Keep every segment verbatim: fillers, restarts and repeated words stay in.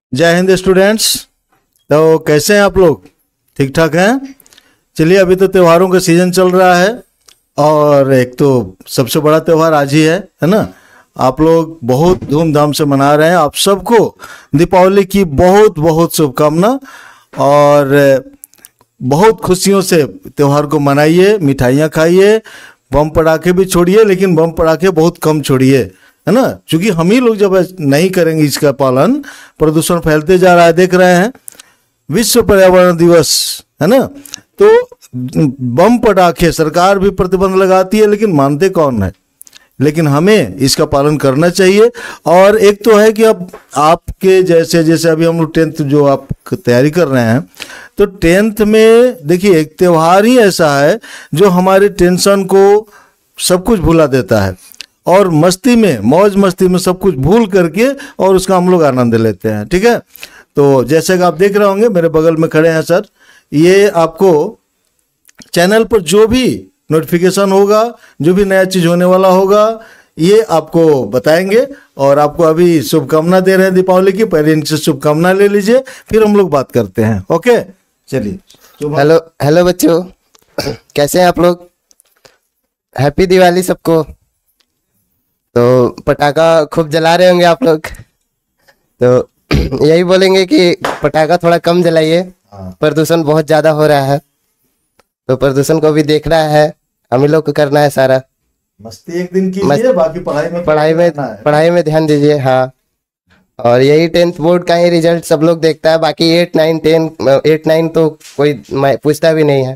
जय हिंद स्टूडेंट्स। तो कैसे हैं आप लोग? ठीक ठाक हैं? चलिए, अभी तो त्योहारों का सीजन चल रहा है और एक तो सबसे बड़ा त्यौहार आज ही है है ना। आप लोग बहुत धूमधाम से मना रहे हैं। आप सबको दीपावली की बहुत बहुत शुभकामना और बहुत खुशियों से त्यौहार को मनाइए, मिठाइयाँ खाइए, बम पटाखे भी छोड़िए, लेकिन बम पटाखे बहुत कम छोड़िए, है ना। क्योंकि हम ही लोग जब नहीं करेंगे इसका पालन, प्रदूषण फैलते जा रहा है, देख रहे हैं। विश्व पर्यावरण दिवस है ना, तो बम पटाखे सरकार भी प्रतिबंध लगाती है, लेकिन मानते कौन है। लेकिन हमें इसका पालन करना चाहिए। और एक तो है कि अब आपके जैसे जैसे अभी हम लोग टेंथ जो आप तैयारी कर रहे हैं, तो टेंथ में देखिए एक त्यौहार ही ऐसा है जो हमारे टेंशन को सब कुछ भुला देता है और मस्ती में, मौज मस्ती में सब कुछ भूल करके और उसका हम लोग आनंद लेते हैं। ठीक है, तो जैसे कि आप देख रहे होंगे मेरे बगल में खड़े हैं सर, ये आपको चैनल पर जो भी नोटिफिकेशन होगा, जो भी नया चीज होने वाला होगा, ये आपको बताएंगे। और आपको अभी शुभकामना दे रहे हैं दीपावली की। पहले इनसे शुभकामना ले लीजिए, फिर हम लोग बात करते हैं। ओके, चलिए। हेलो हेलो बच्चों, कैसे हैं आप लोग? हैप्पी दिवाली सबको। तो पटाखा खूब जला रहे होंगे आप लोग, तो यही बोलेंगे कि पटाखा थोड़ा कम जलाइए, प्रदूषण बहुत ज्यादा हो रहा है। तो प्रदूषण को भी देखना है, हम ही लोग को करना है सारा। मस्ती एक दिन कीजिए, बाकी पढ़ाई में पढ़ाई में पढ़ाई में ध्यान दीजिए। हाँ, और यही टेंथ बोर्ड का ही रिजल्ट सब लोग देखता है, बाकी eight nine ten eight nine तो कोई पूछता भी नहीं है।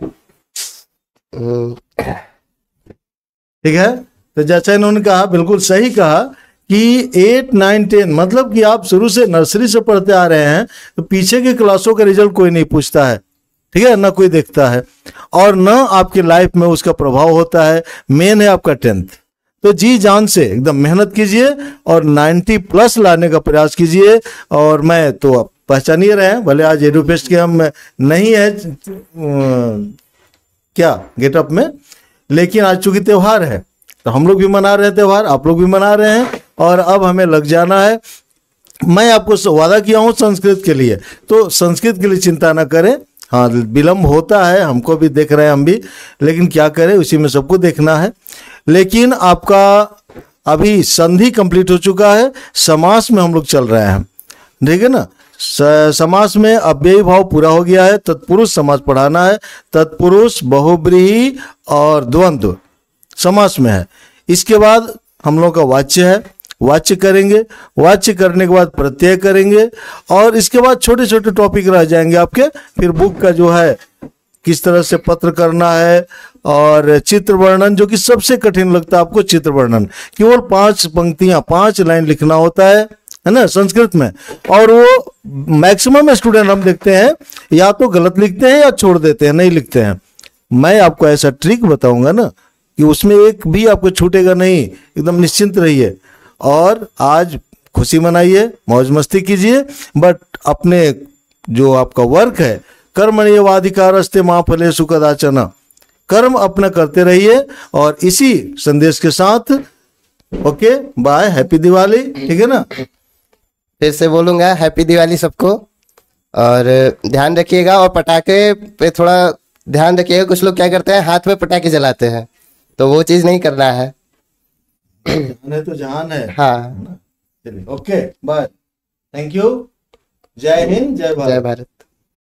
ठीक है, तो जैसा इन्होंने कहा, बिल्कुल सही कहा कि एट नाइन टेन मतलब कि आप शुरू से नर्सरी से पढ़ते आ रहे हैं, तो पीछे की क्लासों का रिजल्ट कोई नहीं पूछता है। ठीक है ना, कोई देखता है और न आपकी लाइफ में उसका प्रभाव होता है। मेन है आपका टेंथ। तो जी जान से एकदम मेहनत कीजिए और नाइन्टी प्लस लाने का प्रयास कीजिए। और मैं तो आप पहचान ही रहे हैं, भले आज एडुफेस्ट के हम नहीं है क्या गेटअप में, लेकिन आज चूंकि त्यौहार है तो हम लोग भी मना रहे हैं त्यौहार, आप लोग भी मना रहे हैं और अब हमें लग जाना है। मैं आपको वादा किया हूँ संस्कृत के लिए, तो संस्कृत के लिए चिंता ना करें। हाँ, विलम्ब होता है, हमको भी देख रहे हैं हम भी, लेकिन क्या करें, उसी में सबको देखना है। लेकिन आपका अभी संधि कंप्लीट हो चुका है, समास में हम लोग चल रहे हैं। ठीक है ना, समास में अव्ययी भाव पूरा हो गया है, तत्पुरुष समास पढ़ाना है। तत्पुरुष, बहुब्रीहि और द्वंद्व समास में है। इसके बाद हम लोग का वाच्य है, वाच्य करेंगे। वाच्य करने के बाद प्रत्यय करेंगे और इसके बाद छोटे छोटे टॉपिक रह जाएंगे आपके। फिर बुक का जो है किस तरह से पत्र करना है और चित्र वर्णन, जो कि सबसे कठिन लगता है आपको, चित्र वर्णन। केवल पांच पंक्तियां, पांच लाइन लिखना होता है है ना संस्कृत में। और वो मैक्सिमम स्टूडेंट हम देखते हैं या तो गलत लिखते हैं या छोड़ देते हैं, नहीं लिखते हैं। मैं आपको ऐसा ट्रिक बताऊंगा ना कि उसमें एक भी आपको छूटेगा नहीं, एकदम निश्चिंत रहिए। और आज खुशी मनाइए, मौज मस्ती कीजिए, बट अपने जो आपका वर्क है, कर्मण्येवाधिकारस्ते मा फलेषु कदाचन, कर्म अपना करते रहिए। और इसी संदेश के साथ ओके बाय, हैप्पी दिवाली। ठीक है ना, फिर से बोलूंगा हैप्पी दिवाली सबको। और ध्यान रखिएगा, और पटाखे पे थोड़ा ध्यान रखिएगा। कुछ लोग क्या करते हैं, हाथ में पटाखे जलाते हैं, तो वो चीज नहीं करना है। जहान है तो जहान है। हाँ, चलिए, ओके बाय, थैंक यू। जय हिंद, जय भारत। जय भारत।